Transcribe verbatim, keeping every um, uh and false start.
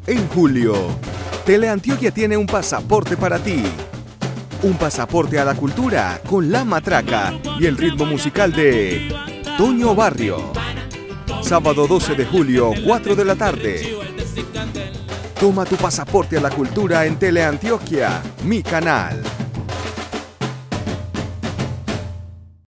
En julio, Teleantioquia tiene un pasaporte para ti. Un pasaporte a la cultura con La Matraca y el ritmo musical de Toño Barrio. Sábado doce de julio, cuatro de la tarde. Toma tu pasaporte a la cultura en Teleantioquia, mi canal.